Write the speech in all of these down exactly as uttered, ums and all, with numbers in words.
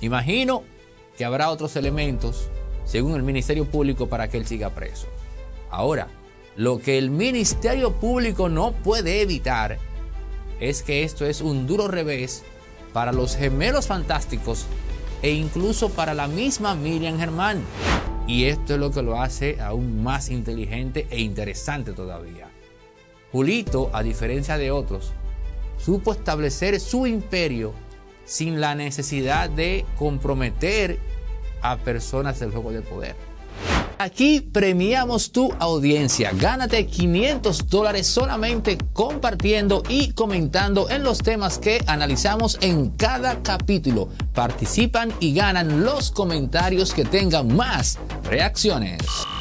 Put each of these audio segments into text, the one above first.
Imagino que habrá otros elementos, según el Ministerio Público, para que él siga preso. Ahora, lo que el Ministerio Público no puede evitar es que esto es un duro revés para los gemelos fantásticos e incluso para la misma Miriam Germán. Y esto es lo que lo hace aún más inteligente e interesante todavía. Julito, a diferencia de otros, supo establecer su imperio sin la necesidad de comprometer a personas del juego de poder. Aquí premiamos tu audiencia. Gánate quinientos dólares solamente compartiendo y comentando en los temas que analizamos en cada capítulo. Participan y ganan los comentarios que tengan más reacciones.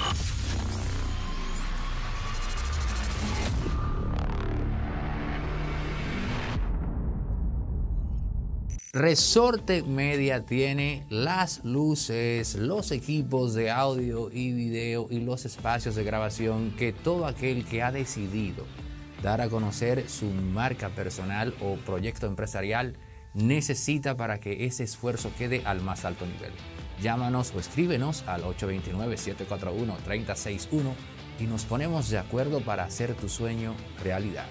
Resorte Media tiene las luces, los equipos de audio y video y los espacios de grabación que todo aquel que ha decidido dar a conocer su marca personal o proyecto empresarial necesita para que ese esfuerzo quede al más alto nivel. Llámanos o escríbenos al ocho dos nueve, siete cuatro uno, tres cero seis uno y nos ponemos de acuerdo para hacer tu sueño realidad.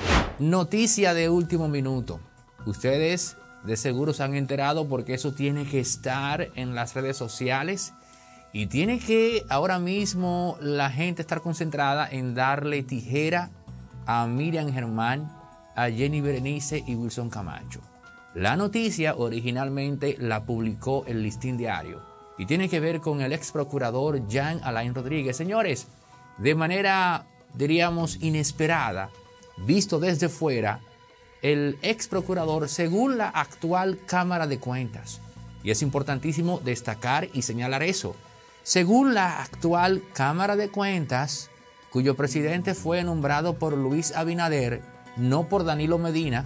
Noticia de último minuto. Ustedes de seguro se han enterado porque eso tiene que estar en las redes sociales y tiene que ahora mismo la gente estar concentrada en darle tijera a Miriam Germán, a Jenny Berenice y Wilson Camacho. La noticia originalmente la publicó el Listín Diario y tiene que ver con el ex procurador Jean Alain Rodríguez. Señores, de manera, diríamos, inesperada, visto desde fuera, el ex procurador, según la actual Cámara de Cuentas, y es importantísimo destacar y señalar eso, según la actual Cámara de Cuentas, cuyo presidente fue nombrado por Luis Abinader, no por Danilo Medina,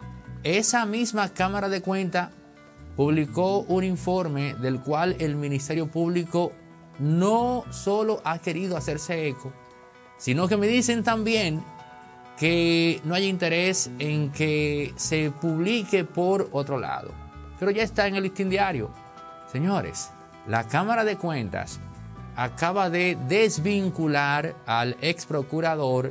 esa misma Cámara de Cuentas publicó un informe del cual el Ministerio Público no solo ha querido hacerse eco, sino que me dicen también que no hay interés en que se publique por otro lado. Pero ya está en el Listín Diario. Señores, la Cámara de Cuentas acaba de desvincular al ex procurador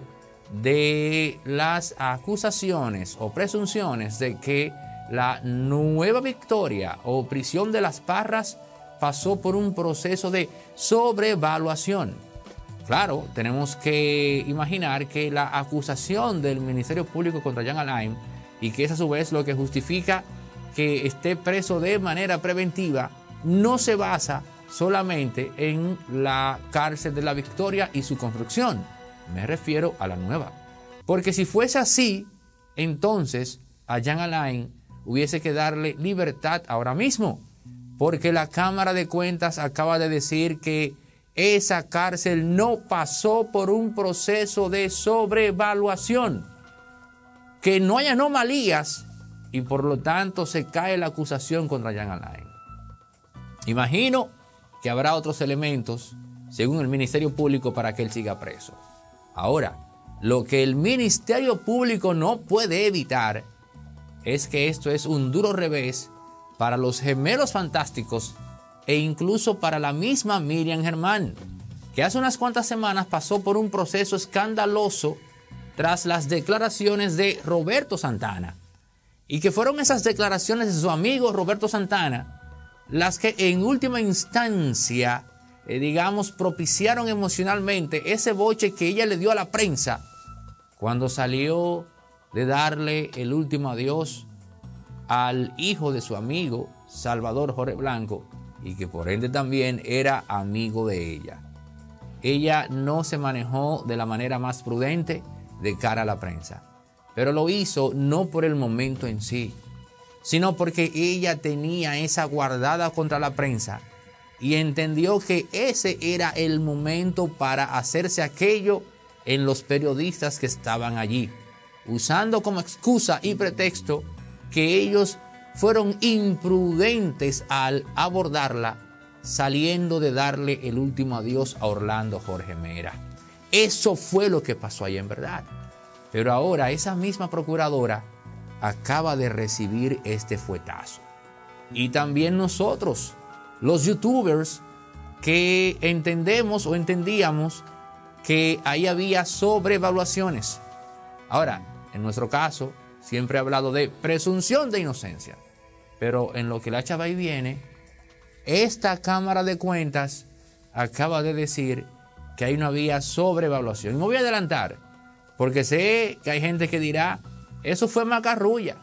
de las acusaciones o presunciones de que la Nueva Victoria o Prisión de las Parras pasó por un proceso de sobrevaluación. Claro, tenemos que imaginar que la acusación del Ministerio Público contra Jean Alain, y que es a su vez lo que justifica que esté preso de manera preventiva, no se basa solamente en la cárcel de la Victoria y su construcción. Me refiero a la nueva. Porque si fuese así, entonces a Jean Alain hubiese que darle libertad ahora mismo. Porque la Cámara de Cuentas acaba de decir que esa cárcel no pasó por un proceso de sobrevaluación, que no hay anomalías y por lo tanto se cae la acusación contra Jean Alain. Imagino que habrá otros elementos, según el Ministerio Público, para que él siga preso. Ahora, lo que el Ministerio Público no puede evitar es que esto es un duro revés para los gemelos fantásticos e incluso para la misma Miriam Germán, que hace unas cuantas semanas pasó por un proceso escandaloso tras las declaraciones de Roberto Santana, y que fueron esas declaraciones de su amigo Roberto Santana las que en última instancia, eh, digamos, propiciaron emocionalmente ese boche que ella le dio a la prensa cuando salió de darle el último adiós al hijo de su amigo Salvador Jorge Blanco, y que por ende también era amigo de ella. Ella no se manejó de la manera más prudente de cara a la prensa, pero lo hizo no por el momento en sí, sino porque ella tenía esa guardada contra la prensa y entendió que ese era el momento para hacerse aquello en los periodistas que estaban allí, usando como excusa y pretexto que ellos fueron imprudentes al abordarla, saliendo de darle el último adiós a Orlando Jorge Mera. Eso fue lo que pasó ahí en verdad. Pero ahora esa misma procuradora acaba de recibir este fuetazo. y también nosotros, los youtubers, que entendemos o entendíamos que ahí había sobrevaluaciones. Ahora, en nuestro caso, siempre he hablado de presunción de inocencia, pero en lo que la chava ahí viene, esta Cámara de Cuentas acaba de decir que ahí no había sobrevaluación. Y me voy a adelantar, porque sé que hay gente que dirá, eso fue macarrulla,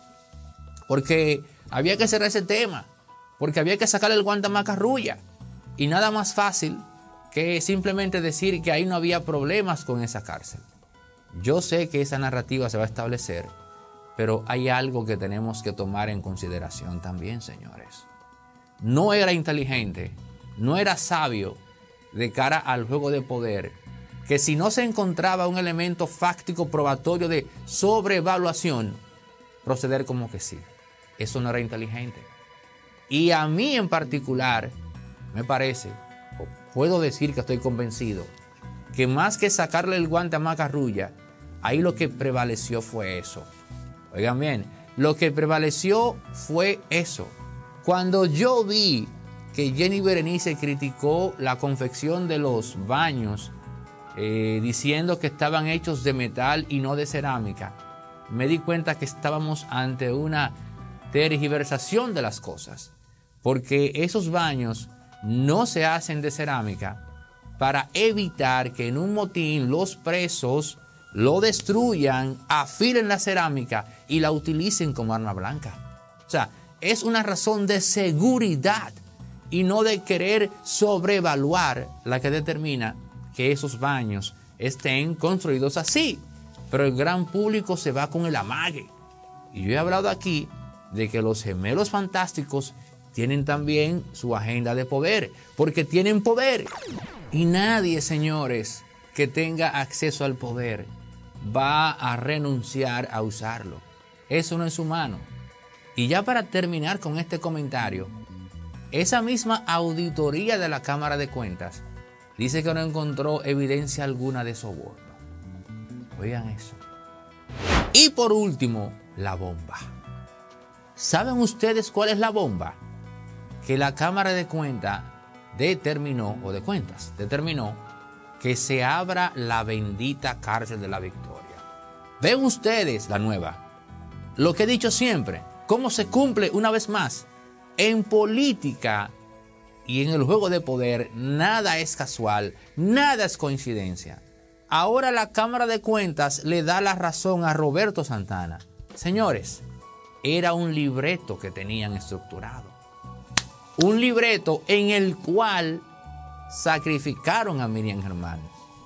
porque había que cerrar ese tema, porque había que sacarle el guante a macarrulla. Y nada más fácil que simplemente decir que ahí no había problemas con esa cárcel. Yo sé que esa narrativa se va a establecer, pero hay algo que tenemos que tomar en consideración también, señores. No era inteligente, no era sabio de cara al juego de poder, que si no se encontraba un elemento fáctico probatorio de sobrevaluación, proceder como que sí. Eso no era inteligente. Y a mí en particular, me parece, o puedo decir que estoy convencido, que más que sacarle el guante a Macarrulla, ahí lo que prevaleció fue eso. Oigan bien, lo que prevaleció fue eso. Cuando yo vi que Jenny Berenice criticó la confección de los baños, eh, diciendo que estaban hechos de metal y no de cerámica, me di cuenta que estábamos ante una tergiversación de las cosas, porque esos baños no se hacen de cerámica para evitar que en un motín los presos lo destruyan, afilen la cerámica y la utilicen como arma blanca. O sea, es una razón de seguridad y no de querer sobrevaluar la que determina que esos baños estén construidos así. Pero el gran público se va con el amague. Y yo he hablado aquí de que los gemelos fantásticos tienen también su agenda de poder, porque tienen poder. Y nadie, señores, que tenga acceso al poder va a renunciar a usarlo. Eso no es humano. Y ya para terminar con este comentario, esa misma auditoría de la Cámara de Cuentas dice que no encontró evidencia alguna de soborno. Oigan eso. Y por último, la bomba. ¿Saben ustedes cuál es la bomba? Que la Cámara de Cuentas determinó, o de Cuentas, determinó que se abra la bendita cárcel de la Victoria. Ven ustedes la nueva. Lo que he dicho siempre, cómo se cumple una vez más. En política y en el juego de poder, nada es casual, nada es coincidencia. Ahora la Cámara de Cuentas le da la razón a Roberto Santana. Señores, era un libreto que tenían estructurado. Un libreto en el cual sacrificaron a Miriam Germán.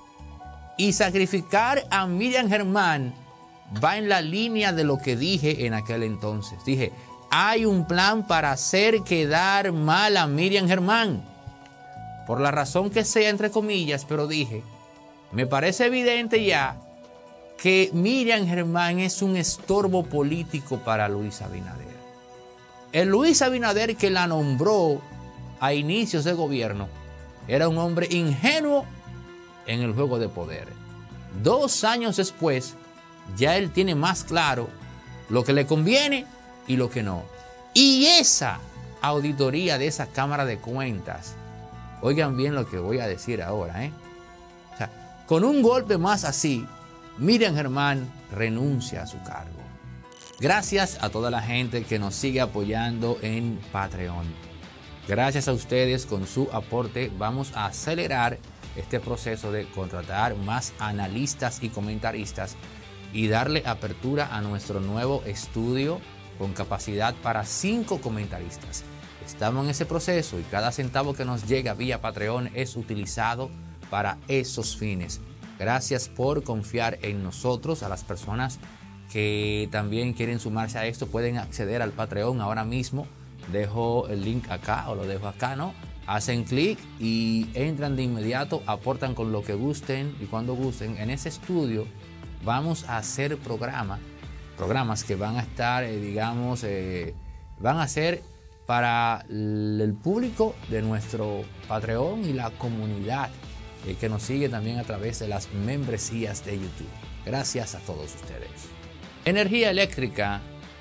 Y sacrificar a Miriam Germán va en la línea de lo que dije en aquel entonces. Dije, hay un plan para hacer quedar mal a Miriam Germán. Por la razón que sea, entre comillas, pero dije, me parece evidente ya que Miriam Germán es un estorbo político para Luis Abinader. El Luis Abinader que la nombró a inicios de gobierno era un hombre ingenuo en el juego de poder. Dos años después, ya él tiene más claro lo que le conviene y lo que no. Y esa auditoría de esa Cámara de Cuentas, oigan bien lo que voy a decir ahora, ¿eh? O sea, con un golpe más así, Miriam Germán renuncia a su cargo. Gracias a toda la gente que nos sigue apoyando en Patreon. Gracias a ustedes, con su aporte vamos a acelerar este proceso de contratar más analistas y comentaristas y darle apertura a nuestro nuevo estudio con capacidad para cinco comentaristas. Estamos en ese proceso y cada centavo que nos llega vía Patreon es utilizado para esos fines. Gracias por confiar en nosotros. A las personas que también quieren sumarse a esto pueden acceder al Patreon ahora mismo. Dejo el link acá o lo dejo acá, ¿no? Hacen clic y entran de inmediato, aportan con lo que gusten y cuando gusten. En ese estudio vamos a hacer programa, programas que van a estar, eh, digamos, eh, van a ser para el público de nuestro Patreon y la comunidad eh, que nos sigue también a través de las membresías de YouTube. Gracias a todos ustedes. Energía eléctrica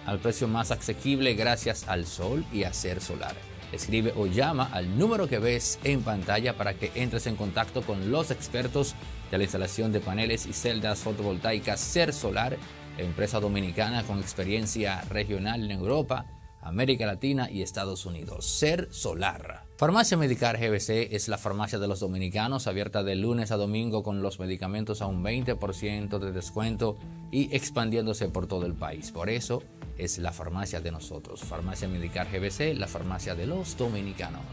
al precio más asequible gracias al sol y a Ser Solar. Escribe o llama al número que ves en pantalla para que entres en contacto con los expertos de la instalación de paneles y celdas fotovoltaicas Ser Solar, empresa dominicana con experiencia regional en Europa, América Latina y Estados Unidos. Ser Solar. Farmacia Medicar G B C es la farmacia de los dominicanos, abierta de lunes a domingo con los medicamentos a un veinte por ciento de descuento y expandiéndose por todo el país. Por eso es la farmacia de nosotros. Farmacia Medicar G B C, la farmacia de los dominicanos.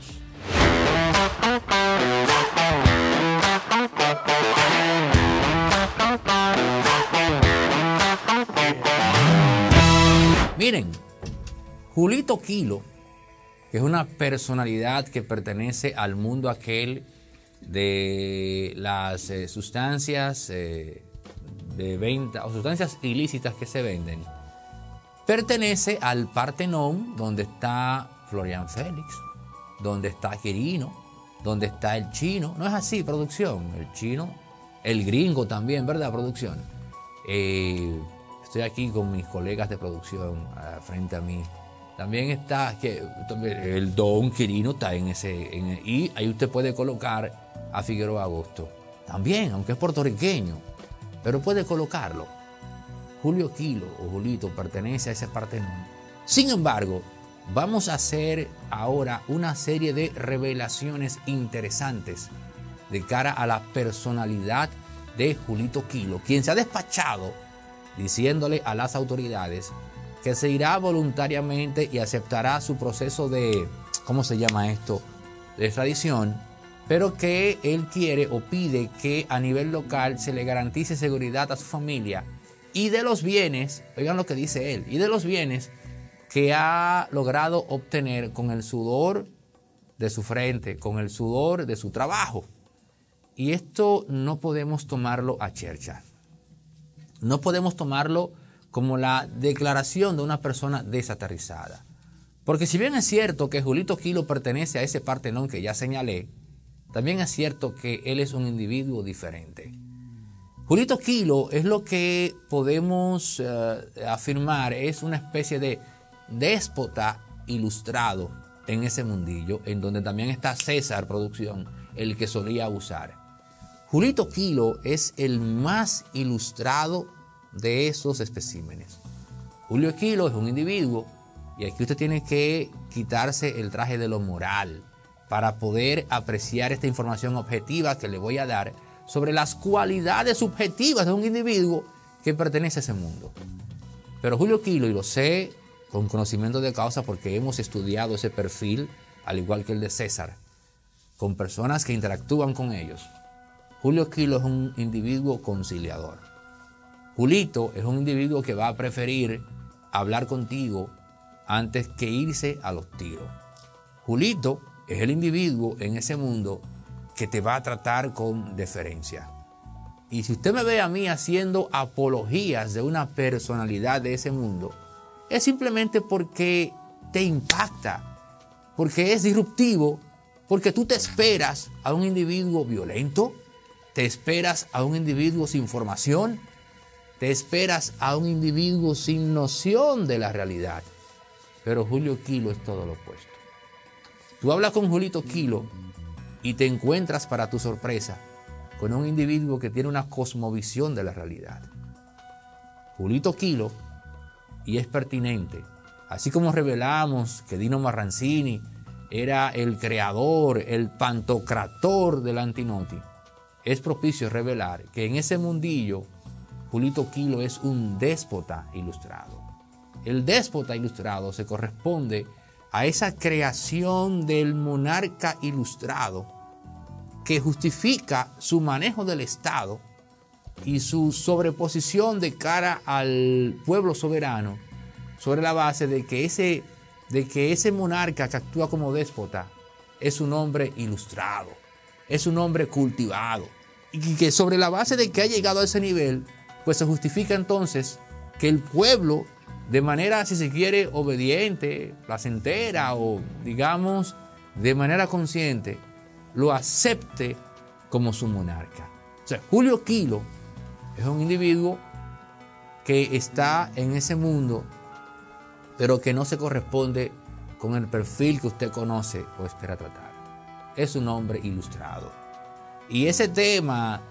Miren, Julito Kilo, que es una personalidad que pertenece al mundo aquel de las eh, sustancias eh, de venta o sustancias ilícitas que se venden, pertenece al Partenón, donde está Florian Félix, donde está Quirino, donde está el chino. No es así, producción. El chino, el gringo también, ¿verdad, producción? Eh, estoy aquí con mis colegas de producción uh, frente a mí. También está que, el Don Quirino, está en ese. En, y ahí usted puede colocar a Figueroa Agosto. También, aunque es puertorriqueño, pero puede colocarlo. Julio Kilo o Julito pertenece a ese Partenón. Sin embargo, vamos a hacer ahora una serie de revelaciones interesantes de cara a la personalidad de Julito Kilo, quien se ha despachado diciéndole a las autoridades que se irá voluntariamente y aceptará su proceso de, ¿cómo se llama esto?, de extradición, pero que él quiere o pide que a nivel local se le garantice seguridad a su familia y de los bienes, oigan lo que dice él, y de los bienes que ha logrado obtener con el sudor de su frente, con el sudor de su trabajo. Y esto no podemos tomarlo a chercha. No podemos tomarlo como la declaración de una persona desaterrizada. Porque si bien es cierto que Julito Kilo pertenece a ese Partenón que ya señalé, también es cierto que él es un individuo diferente. Julito Kilo es lo que podemos uh, afirmar, es una especie de déspota ilustrado en ese mundillo, en donde también está César Producción, el que solía abusar. Julito Kilo es el más ilustrado de esos especímenes. Julio Kilo es un individuo, y aquí usted tiene que quitarse el traje de lo moral para poder apreciar esta información objetiva que le voy a dar sobre las cualidades subjetivas de un individuo que pertenece a ese mundo. Pero Julio Kilo, y lo sé con conocimiento de causa porque hemos estudiado ese perfil, al igual que el de César, con personas que interactúan con ellos, Julio Kilo es un individuo conciliador. Julito es un individuo que va a preferir hablar contigo antes que irse a los tiros. Julito es el individuo en ese mundo que te va a tratar con deferencia. Y si usted me ve a mí haciendo apologías de una personalidad de ese mundo, es simplemente porque te impacta, porque es disruptivo, porque tú te esperas a un individuo violento, te esperas a un individuo sin formación, te esperas a un individuo sin noción de la realidad. Pero Julio Kilo es todo lo opuesto. Tú hablas con Julito Kilo y te encuentras, para tu sorpresa, con un individuo que tiene una cosmovisión de la realidad. Julito Kilo, y es pertinente, así como revelamos que Dino Marrancini era el creador, el pantocrator del Antinoti, es propicio revelar que en ese mundillo Julito Kilo es un déspota ilustrado. El déspota ilustrado se corresponde a esa creación del monarca ilustrado que justifica su manejo del Estado y su sobreposición de cara al pueblo soberano sobre la base de que ese, de que ese monarca que actúa como déspota es un hombre ilustrado, es un hombre cultivado, y que sobre la base de que ha llegado a ese nivel, pues se justifica entonces que el pueblo, de manera, si se quiere, obediente, placentera o, digamos, de manera consciente, lo acepte como su monarca. O sea, Julio Kilo es un individuo que está en ese mundo pero que no se corresponde con el perfil que usted conoce o espera tratar. Es un hombre ilustrado. Y ese tema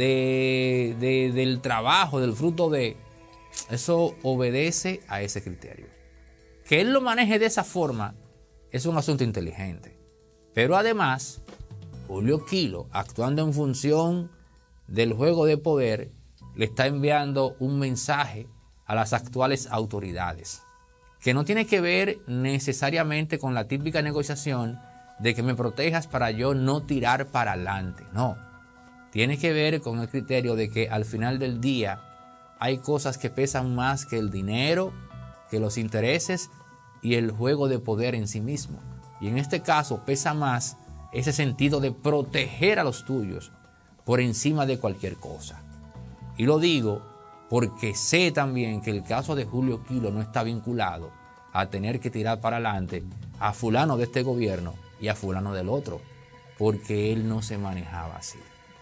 de, de, del trabajo, del fruto de, eso obedece a ese criterio. Que él lo maneje de esa forma es un asunto inteligente. Pero además, Julio Quilo, actuando en función del juego de poder, le está enviando un mensaje a las actuales autoridades, que no tiene que ver necesariamente con la típica negociación de que me protejas para yo no tirar para adelante. No, tiene que ver con el criterio de que al final del día hay cosas que pesan más que el dinero, que los intereses y el juego de poder en sí mismo. Y en este caso pesa más ese sentido de proteger a los tuyos por encima de cualquier cosa. Y lo digo porque sé también que el caso de Julio Quilo no está vinculado a tener que tirar para adelante a fulano de este gobierno y a fulano del otro, porque él no se manejaba así.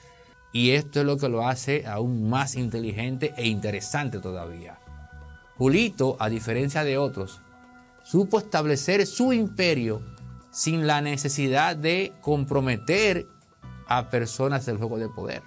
Y esto es lo que lo hace aún más inteligente e interesante todavía. Julito, a diferencia de otros, supo establecer su imperio sin la necesidad de comprometer a personas del juego de poder.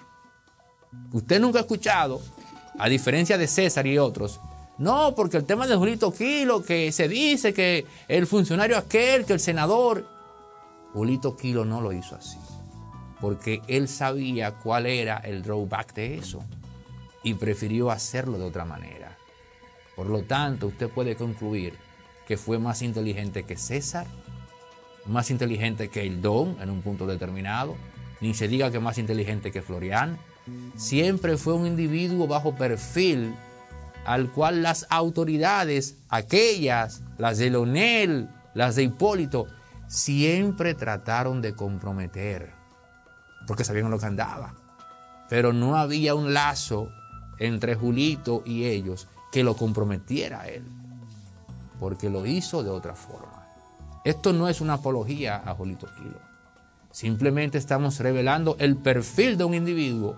Usted nunca ha escuchado, a diferencia de César y otros, no, porque el tema de Julito Quilo, que se dice que el funcionario aquel, que el senador, Julito Quilo no lo hizo así, porque él sabía cuál era el drawback de eso y prefirió hacerlo de otra manera. Por lo tanto, usted puede concluir que fue más inteligente que César, más inteligente que el Don en un punto determinado, ni se diga que más inteligente que Florian. Siempre fue un individuo bajo perfil al cual las autoridades, aquellas, las de Leonel, las de Hipólito, siempre trataron de comprometer, porque sabían lo que andaba. Pero no había un lazo entre Julito y ellos que lo comprometiera a él, porque lo hizo de otra forma. Esto no es una apología a Julito Quilo. Simplemente estamos revelando el perfil de un individuo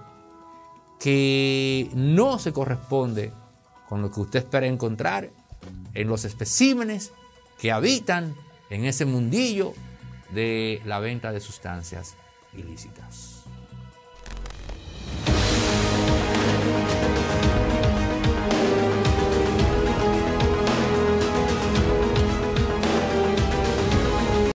que no se corresponde con lo que usted espera encontrar en los especímenes que habitan en ese mundillo de la venta de sustancias ilícitas.